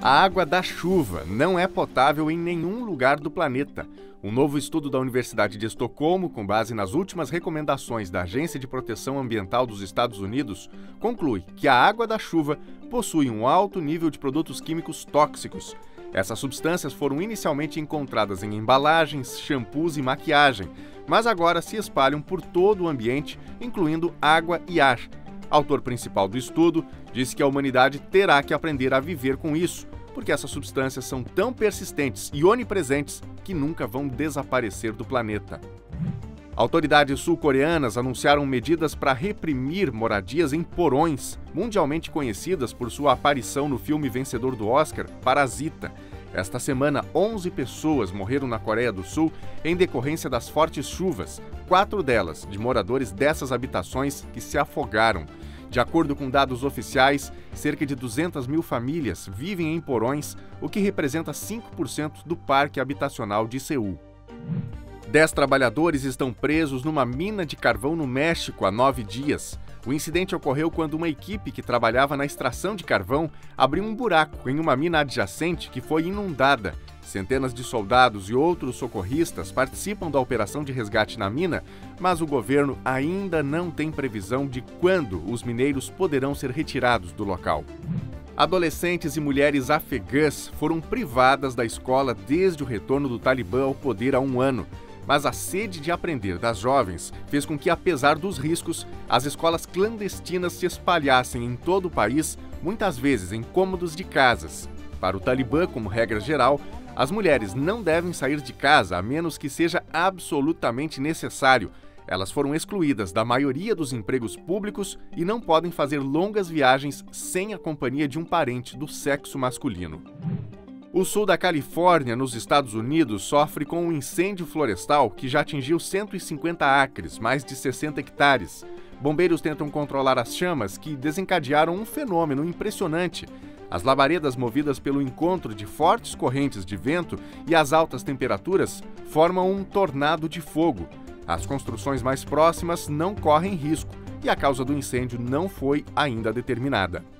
A água da chuva não é potável em nenhum lugar do planeta. Um novo estudo da Universidade de Estocolmo, com base nas últimas recomendações da Agência de Proteção Ambiental dos Estados Unidos, conclui que a água da chuva possui um alto nível de produtos químicos tóxicos. Essas substâncias foram inicialmente encontradas em embalagens, shampoos e maquiagem, mas agora se espalham por todo o ambiente, incluindo água e ar. Autor principal do estudo disse que a humanidade terá que aprender a viver com isso, porque essas substâncias são tão persistentes e onipresentes que nunca vão desaparecer do planeta. Autoridades sul-coreanas anunciaram medidas para reprimir moradias em porões, mundialmente conhecidas por sua aparição no filme vencedor do Oscar, Parasita. Esta semana, 11 pessoas morreram na Coreia do Sul em decorrência das fortes chuvas, 4 delas de moradores dessas habitações que se afogaram. De acordo com dados oficiais, cerca de 200 mil famílias vivem em porões, o que representa 5% do parque habitacional de Seul. 10 trabalhadores estão presos numa mina de carvão no México há 9 dias. O incidente ocorreu quando uma equipe que trabalhava na extração de carvão abriu um buraco em uma mina adjacente que foi inundada. Centenas de soldados e outros socorristas participam da operação de resgate na mina, mas o governo ainda não tem previsão de quando os mineiros poderão ser retirados do local. Adolescentes e mulheres afegãs foram privadas da escola desde o retorno do Talibã ao poder há um ano. Mas a sede de aprender das jovens fez com que, apesar dos riscos, as escolas clandestinas se espalhassem em todo o país, muitas vezes em cômodos de casas. Para o Talibã, como regra geral, as mulheres não devem sair de casa a menos que seja absolutamente necessário. Elas foram excluídas da maioria dos empregos públicos e não podem fazer longas viagens sem a companhia de um parente do sexo masculino. O sul da Califórnia, nos Estados Unidos, sofre com um incêndio florestal que já atingiu 150 acres, mais de 60 hectares. Bombeiros tentam controlar as chamas que desencadearam um fenômeno impressionante. As labaredas movidas pelo encontro de fortes correntes de vento e as altas temperaturas formam um tornado de fogo. As construções mais próximas não correm risco e a causa do incêndio não foi ainda determinada.